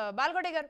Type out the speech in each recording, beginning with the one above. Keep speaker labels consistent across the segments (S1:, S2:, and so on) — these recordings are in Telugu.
S1: బాల్కోటి గారు.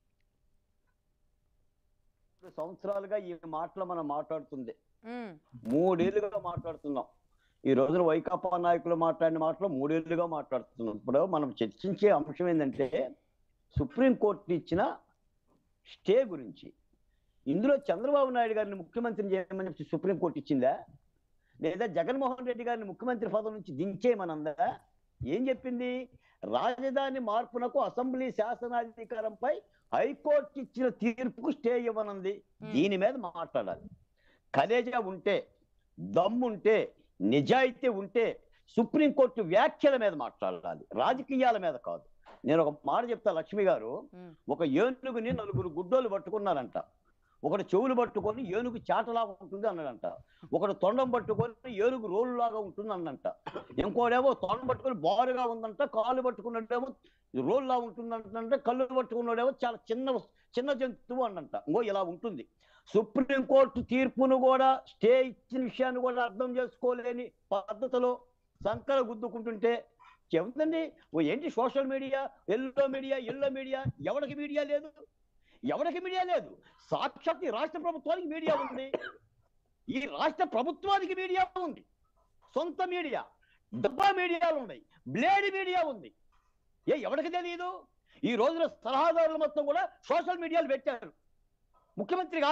S2: సంవత్సరాలుగా ఈ మాటలు మనం మాట్లాడుతుంది, 3 ఏళ్లుగా మాట్లాడుతున్నాం. ఈ రోజున వైకాపా నాయకులు మాట్లాడిన మాటలు 3 ఏళ్లుగా మాట్లాడుతున్నాం. ఇప్పుడు మనం చర్చించే అంశం ఏంటంటే సుప్రీంకోర్టు ఇచ్చిన స్టే గురించి. ఇందులో చంద్రబాబు నాయుడు గారిని ముఖ్యమంత్రిని చేయమని చెప్పి సుప్రీంకోర్టు ఇచ్చిందా, లేదా జగన్మోహన్ రెడ్డి గారిని ముఖ్యమంత్రి పదవి నుంచి దించేయమనందా? ఏం చెప్పింది? రాజధాని మార్పునకు అసెంబ్లీ శాసనాధికారంపై హైకోర్టు ఇచ్చిన తీర్పుకు స్టే ఇవ్వనుంది. దీని మీద మాట్లాడాలి. కలేజా ఉంటే, దమ్ముంటే, నిజాయితీ ఉంటే సుప్రీంకోర్టు వ్యాఖ్యల మీద మాట్లాడాలి, రాజకీయాల మీద కాదు. నేను ఒక మాట చెప్తా లక్ష్మి గారు. ఒక ఏనుగుని 4 గుడ్డోలు పట్టుకున్నారంట. ఒకడు చెవులు పట్టుకొని ఏనుగు చాటలాగా ఉంటుంది అన్నాడంట. ఒకడు తొండం పట్టుకొని ఏనుగు రోలులాగా ఉంటుంది అన్నంట. ఇంకోడేమో తొండం పట్టుకొని బారుగా ఉందంట, కాళ్ళు పట్టుకున్నట్టేమో రోల్లా ఉంటుందంటే, కళ్ళు పట్టుకున్నాడేమో చాలా చిన్న జంతువు అన్నంట. ఇంకో ఇలా ఉంటుంది. సుప్రీంకోర్టు తీర్పును కూడా స్టే ఇచ్చిన విషయాన్ని కూడా అర్థం చేసుకోలేని పద్ధతిలో సంకర గుద్దుకుంటుంటే చెబుతుంది. ఏంటి సోషల్ మీడియా, ఎల్లో మీడియా, ఎవరికి మీడియా లేదు? ఎవరికి మీడియా లేదు? సాక్షాత్ ఈ రాష్ట్ర ప్రభుత్వానికి మీడియా ఉంది. ఈ రాష్ట్ర ప్రభుత్వానికి మీడియా ఉంది. సొంత మీడియా, డబ్బా మీడియాలు ఉన్నాయి, బ్లేడ్ మీడియా ఉంది. ఎవరికి తెలియదు? ఈ రోజున సలహాదారులు మొత్తం కూడా సోషల్ మీడియాలు పెట్టారు. ముఖ్యమంత్రిగా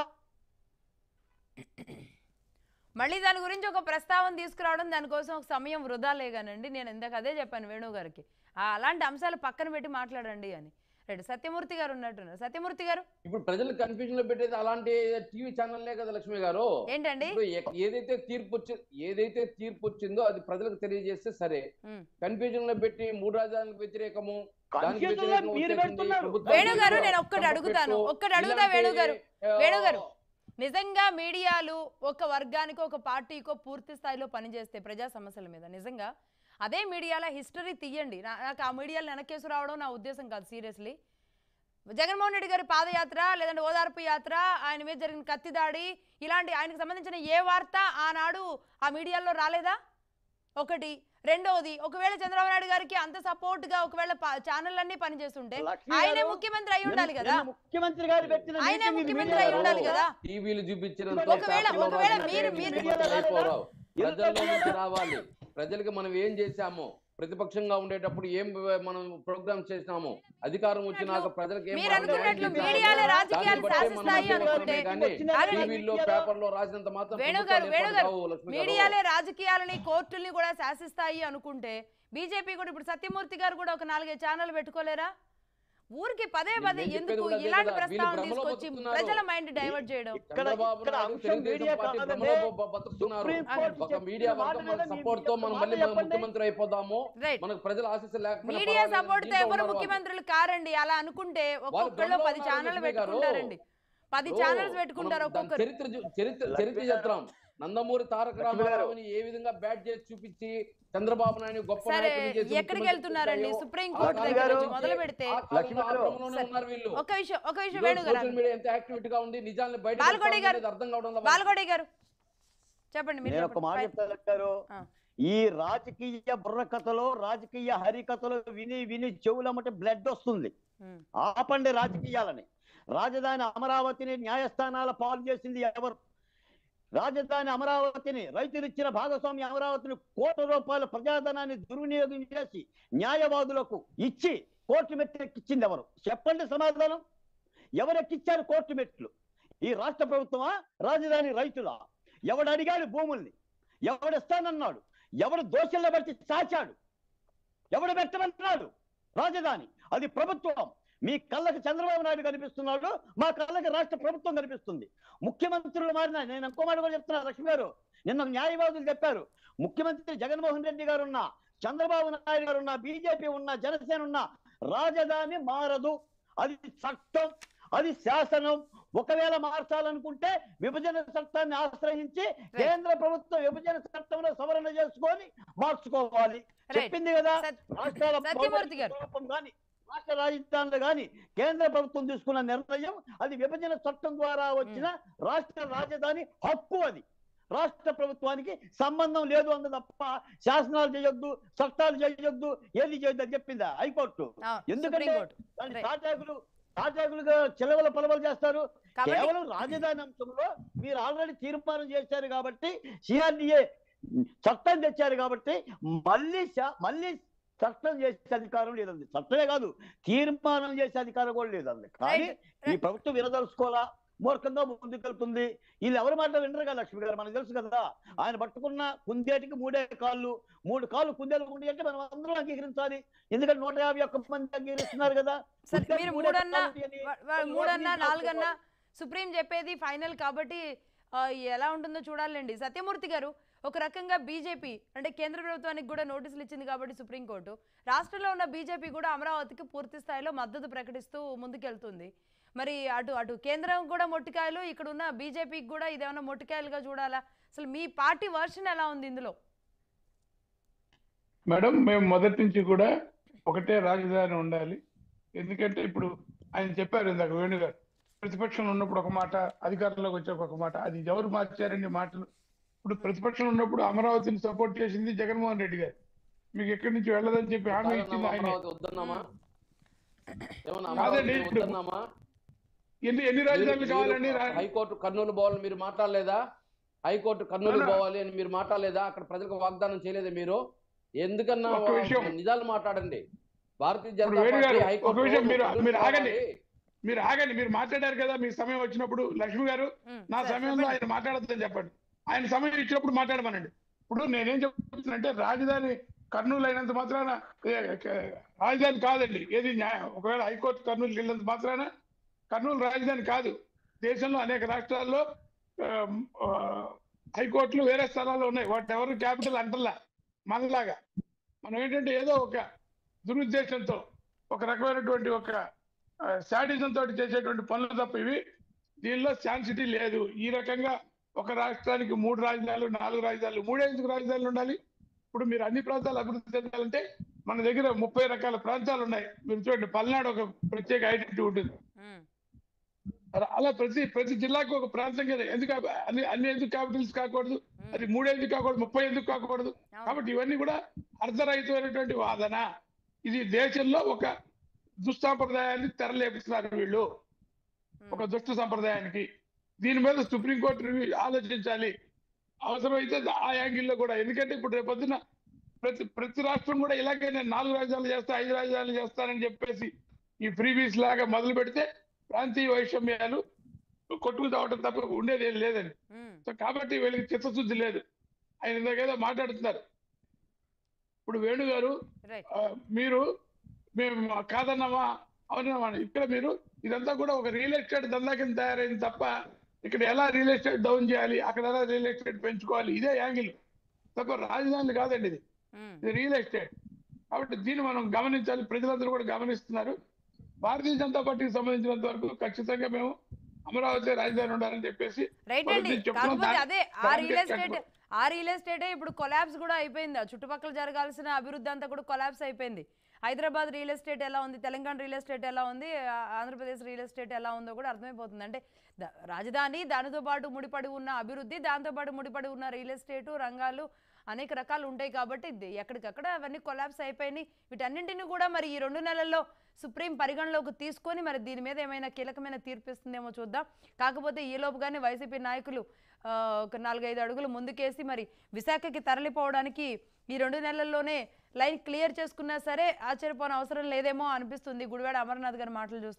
S1: మళ్ళీ దాని గురించి ఒక ప్రస్తావన తీసుకురావడం, దానికోసం ఒక సమయం వృధా లేగానండి. నేను ఇందాక అదే చెప్పాను వేణు గారికి, అలాంటి అంశాలు పక్కన పెట్టి మాట్లాడండి అని. రైట్, సత్యమూర్తి గారు ఉన్నట్టున్నారు. సత్యమూర్తి గారు,
S3: ఇప్పుడు ప్రజలు కన్ఫ్యూజన్ లో పెట్టేది అలాంటి టీవీ ఛానల్లే కదా లక్ష్మి గారు.
S1: ఏంటండి?
S3: ఏదైతే తీర్పు వచ్చిందో అది ప్రజలకు తెలియజేస్తే సరే. కన్ఫ్యూజన్ లో పెట్టి 3 రాజధానులకు వ్యతిరేకము,
S1: వేణు గారు నేను ఒక్కటి అడుగుతా వేణు గారు, నిజంగా మీడియాలు ఒక వర్గానికో ఒక పార్టీకో పూర్తి స్థాయిలో పనిచేస్తే ప్రజా సమస్యల మీద, నిజంగా అదే మీడియాలో హిస్టరీ తీయండి. నాకు ఆ మీడియాలు వెనకేసు రావడం నా ఉద్దేశం కాదు. సీరియస్లీ, జగన్మోహన్ రెడ్డి గారి పాదయాత్ర, లేదంటే ఓదార్పు యాత్ర, ఆయన మీద జరిగిన కత్తి దాడి, ఇలాంటి ఆయనకు సంబంధించిన ఏ వార్త ఆనాడు ఆ మీడియాలో రాలేదా? ఒకటి. రెండోది, ఒకవేళ చంద్రబాబు నాయుడు గారికి అంత సపోర్ట్ గా ఒకవేళ ఛానల్ అన్ని పనిచేస్తుంటే ఆయనే ముఖ్యమంత్రి అయి ఉండాలి కదా. ఆయనే ముఖ్యమంత్రి అయి ఉండాలి కదా.
S3: టీవీలు చూపించిన
S1: ఒకవేళ
S3: రావాలి. ప్రజలకు మనం ఏం చేశామో, ప్రతిపక్షంగా ఉండేటప్పుడు ఏం మనం ప్రోగ్రామ్స్ చేసినామో, అధికారం వచ్చినాక ప్రజలకు ఏం పేపర్లో రాసినంత మాత్రం
S1: మీడియాలే రాజకీయాలని, కోర్టుల్ని కూడా శాసిస్తాయి అనుకుంటే బీజేపీ కూడా ఇప్పుడు సత్యమూర్తి గారు కూడా ఒక 4-5 ఛానల్ పెట్టుకోలేరా? ఊరికి పదే ఎందుకు ఇలాంటి ప్రస్తావన తీసుకొచ్చి ప్రజల మైండ్ డైవర్ట్ చేయడం?
S3: ముఖ్యమంత్రి అయిపోదాము, మనకు ప్రజల ఆశీస్సు లేకపోతే
S1: మీడియా సపోర్ట్ తో ఎవరు ముఖ్యమంత్రులు కారండి. అలా అనుకుంటే ఒక్కొక్కళ్ళు 10 ఛానల్ పెట్టుకుంటారండి. 10 ఛానల్స్ పెట్టుకుంటారు ఒక్కొక్కరు.
S3: చరిత్ర చిత్రం నందమూరి తారక రామారావుని ఏ విధంగా బ్యాట్ చేసి చూపించి చంద్రబాబు నాయుడు గొప్ప నాయకుడిని చేసి
S1: ఎక్కడికి వెళ్తున్నారండి? సుప్రీం కోర్టు దగ్గర నుంచి మొదలు పెడితే ఒక విషయం వేణు గారు,
S3: ఎంత యాక్టివిటీ గా ఉంది, నిజాన్ని బయట అర్థం కావడం.
S1: బాల్కోటి గారు చెప్పండి.
S2: నేను ఒక మాట చెప్తాను. ఈ రాజకీయ బుర్రకథలో, రాజకీయ హరికథలో విని చెవులమ్మటే బ్లడ్ వస్తుంది. ఆపండి రాజకీయాలని. రాజధాని అమరావతిని న్యాయస్థానాల పాలు చేసింది ఎవరు? రాజధాని అమరావతిని, రైతులు ఇచ్చిన భాగస్వామ్య అమరావతిని కోట్ల రూపాయల ప్రజాధనాన్ని దుర్వినియోగం చేసి న్యాయవాదులకు ఇచ్చి కోర్టు మెట్లు ఎక్కించింది ఎవరు? చెప్పండి సమాధానం. ఎవరెక్కిచ్చారు కోర్టు మెట్లు? ఈ రాష్ట్ర ప్రభుత్వమా, రాజధాని రైతులా? ఎవడు అడిగాడు భూముల్ని? ఎవడిస్తానన్నాడు? ఎవడు దోషుల్లో పెట్టి చాచాడు? ఎవడు పెట్టమన్నాడు? రాజధాని అది ప్రభుత్వం. మీ కళ్ళకి చంద్రబాబు నాయుడు కనిపిస్తున్నాడు, మా కళ్ళకి రాష్ట్ర ప్రభుత్వం కనిపిస్తుంది. ముఖ్యమంత్రులు మారినా, నేను ఇంకో మాట కూడా చెప్తున్నా లక్ష్మి గారు, నిన్న న్యాయవాదులు చెప్పారు, ముఖ్యమంత్రి జగన్మోహన్ రెడ్డి గారు ఉన్నా, చంద్రబాబు నాయుడు గారు ఉన్నా, బీజేపీ ఉన్నా, జనసేన ఉన్నా, రాజధాని మారదు. అది చట్టం, అది శాసనం. ఒకవేళ మార్చాలనుకుంటే విభజన చట్టాన్ని ఆశ్రయించి కేంద్ర ప్రభుత్వం విభజన చట్టంలో సవరణ చేసుకొని మార్చుకోవాలి. చెప్పింది కదా. రాష్ట్రాల కానీ రాష్ట్ర రాజధానులు కానీ కేంద్ర ప్రభుత్వం తీసుకున్న నిర్ణయం, అది విభజన చట్టం ద్వారా వచ్చిన రాష్ట్ర రాజధాని హక్కు. అది రాష్ట్ర ప్రభుత్వానికి సంబంధం లేదు అంది తప్ప శాసనాలు చేయొద్దు, చట్టాలు చేయొద్దు, ఏది చేయొద్దు అని చెప్పిందా హైకోర్టు? ఎందుకంటే తాటాకులుగా చెలవల పొలవలు చేస్తారు. కేవలం రాజధాని అంశంలో మీరు ఆల్రెడీ తీర్మానం చేశారు కాబట్టి, సిఆర్డిఏ చట్టం తెచ్చారు కాబట్టి మళ్ళీ చట్టం చేసే అధికారం లేదండి. చట్టమే కాదు, తీర్మానం చేసే అధికారం కూడా లేదండి. కానీ ఈ ప్రభుత్వం వినదలుచుకోవాలా, మూర్ఖంగా ముందుకెళ్తుంది. వీళ్ళు ఎవరి మాట వినరు కదా లక్ష్మి గారు, మనకు తెలుసు కదా. ఆయన పట్టుకున్న కుందేటికి 3 కాళ్ళు, 3 కాళ్ళు కుందేలు ఉండి అంటే మనం అందరం అంగీకరించాలి. ఎందుకంటే 151 మంది అంగీకరిస్తున్నారు కదా.
S1: మీరు 3 4 సుప్రీం చెప్పేది ఫైనల్ కాబట్టి ఎలా ఉంటుందో చూడాలండి. సత్యమూర్తి గారు, ఒక రకంగా బీజేపీ అంటే కేంద్ర ప్రభుత్వానికి కూడా నోటీసులు ఇచ్చింది కాబట్టి సుప్రీంకోర్టు, రాష్ట్రంలో ఉన్న బీజేపీ కూడా అమరావతికి పూర్తి స్థాయిలో మద్దతు ప్రకటిస్తూ ముందుకెళ్తుంది. మరి అటు కేంద్రం కూడా మొట్టికాయలు, ఇక్కడ ఉన్న బీజేపీకి కూడా ఇదేమన్నా మొట్టికాయలుగా చూడాలా? అసలు మీ పార్టీ వర్షన్ ఎలా ఉంది ఇందులో?
S4: మేడం, మేము మొదటి నుంచి కూడా ఒకటే రాజధాని ఉండాలి. ఎందుకంటే ఇప్పుడు ఆయన చెప్పారు ఇందాక వేణుగారు, ప్రతిపక్షంలో ఉన్నప్పుడు ఒక మాట, అధికారంలోకి వచ్చాక ఒక మాట. అది ఎవరు మార్చారండి మాటలు? ఇప్పుడు ప్రతిపక్షంలో ఉన్నప్పుడు అమరావతిని సపోర్ట్ చేసింది జగన్మోహన్ రెడ్డి గారు. మీకు ఎక్కడి నుంచి వెళ్ళదని చెప్పి హామీ ఇచ్చింది ఆయన. కాదండి, ఇప్పుడు ఎన్ని రాజధానులు కావాలండి?
S3: హైకోర్టు కర్నూలు పోవాలని మీరు మాట్లాడలేదా? హైకోర్టు కర్నూలు పోవాలి అని మీరు మాట్లాడలేదా? అక్కడ ప్రజలకు వాగ్దానం చేయలేదా మీరు? ఎందుకన్నా నిజాలు మాట్లాడండి. భారతీయ జనతా పార్టీ హైకోర్టు
S4: మీరు ఆగండి. మీరు మాట్లాడారు కదా మీ సమయం వచ్చినప్పుడు. లక్ష్మి గారు, నా సమయంలో ఆయన మాట్లాడద్దని చెప్పండి. ఆయన సమయం ఇచ్చినప్పుడు మాట్లాడమనండి. ఇప్పుడు నేనేం చెప్తున్నానంటే, రాజధాని కర్నూలు అయినంత మాత్రాన రాజధాని కాదండి. ఏది ఒకవేళ హైకోర్టు కర్నూలుకి వెళ్ళినంత మాత్రాన కర్నూలు రాజధాని కాదు. దేశంలో అనేక రాష్ట్రాల్లో హైకోర్టులు వేరే స్థలాల్లో ఉన్నాయి. వాటి ఎవరు క్యాపిటల్ అంటల్లా. మనలాగా మనం ఏంటంటే ఏదో ఒక దురుద్దేశంతో, ఒక రకమైనటువంటి ఒక శాడిజం తోటి చేసేటువంటి పనులు తప్ప ఇవి. దీనిలో శాన్సిటీ లేదు. ఈ రకంగా ఒక రాష్ట్రానికి 3 రాజధానులు, 4 రాజధానులు, 3 రాజధానులు ఉండాలి. ఇప్పుడు మీరు అన్ని ప్రాంతాలు అభివృద్ధి చెందాలంటే మన దగ్గర 30 రకాల ప్రాంతాలు ఉన్నాయి. మీరు చూడండి, పల్నాడు ఒక ప్రత్యేక ఐడెంటిటీ ఉంటుంది. అలా ప్రతి జిల్లాకు ఒక ప్రాంతం కదా. అన్ని ఎందుకు క్యాపిటల్స్ కాకూడదు? అది 3 ఎందుకు కాకూడదు? 30 ఎందుకు కాకూడదు? కాబట్టి ఇవన్నీ కూడా అర్ధరహితమైనటువంటి వాదన. ఇది దేశంలో ఒక దుస్సాంప్రదాయాన్ని తెరలేపుతున్నారు వీళ్ళు, ఒక దుష్ట సంప్రదాయానికి. దీని మీద సుప్రీంకోర్టు రివ్యూ ఆలోచించాలి, అవసరమైతే ఆ యాంగిల్లో కూడా. ఎందుకంటే ఇప్పుడు రేపొద్దున ప్రతి రాష్ట్రం కూడా ఇలాగే నేను 4 రాజధానులు చేస్తా, 5 రాజధానులు చేస్తానని చెప్పేసి ఈ ఫ్రీబీస్ లాగా మొదలు పెడితే ప్రాంతీయ వైషమ్యాలు కొట్టుకు తావటం తప్ప ఉండేది ఏం లేదండి. సో కాబట్టి వీళ్ళకి చిత్తశుద్ధి లేదు. ఆయన ఇందాకేదో మాట్లాడుతున్నారు. ఇప్పుడు వేణుగారు, మేము కాదన్నామా అవునమ్మా, ఇక్కడ మీరు ఇదంతా కూడా ఒక రియల్ ఎస్టేట్ దందా కింద తయారైంది తప్ప ఇక్కడ ఎలా రియల్ ఎస్టేట్ డౌన్ చేయాలి, అక్కడ ఎలా రియల్ ఎస్టేట్ పెంచుకోవాలి, ఇదే యాంగిల్ తప్ప రాజధానులు కాదండి. ఇది రియల్ ఎస్టేట్. కాబట్టి దీన్ని మనం గమనించాలి. ప్రజలందరూ కూడా గమనిస్తున్నారు. భారతీయ జనతా పార్టీకి సంబంధించినంత వరకు ఖచ్చితంగా మేము అమరావతి రాజధాని ఉండాలని చెప్పేసి
S1: ఆ రియల్ ఎస్టేటే ఇప్పుడు కొలాబ్స్ కూడా అయిపోయింది. చుట్టుపక్కల జరగాల్సిన అభివృద్ధి అంతా కూడా కొలాబ్స్ అయిపోయింది. హైదరాబాద్ రియల్ ఎస్టేట్ ఎలా ఉంది, తెలంగాణ రియల్ ఎస్టేట్ ఎలా ఉంది, ఆంధ్రప్రదేశ్ రియల్ ఎస్టేట్ ఎలా ఉందో కూడా అర్థమైపోతుంది. అంటే రాజధాని, దానితో పాటు ముడిపడి ఉన్న అభివృద్ధి, దాంతోపాటు ముడిపడి ఉన్న రియల్ ఎస్టేటు రంగాలు అనేక రకాలు ఉంటాయి. కాబట్టి ఎక్కడికక్కడ అవన్నీ కొలాబ్స్ అయిపోయినాయి. వీటన్నింటినీ కూడా మరి ఈ 2 నెలల్లో సుప్రీం పరిగణలోకి తీసుకొని మరి దీని మీద ఏమైనా కీలకమైన తీర్పు ఇస్తుందేమో చూద్దాం. కాకపోతే ఈలోపుగానే వైసీపీ నాయకులు ఒక 4-5 అడుగులు ముందుకేసి మరి విశాఖకి తరలిపోవడానికి ఈ 2 నెలల్లోనే లైన్ క్లియర్ చేసుకున్నా సరే ఆశ్చర్యపోని అవసరం లేదేమో అనిపిస్తుంది గుడివాడ అమర్నాథ్ గారి మాటలు చూస్తే.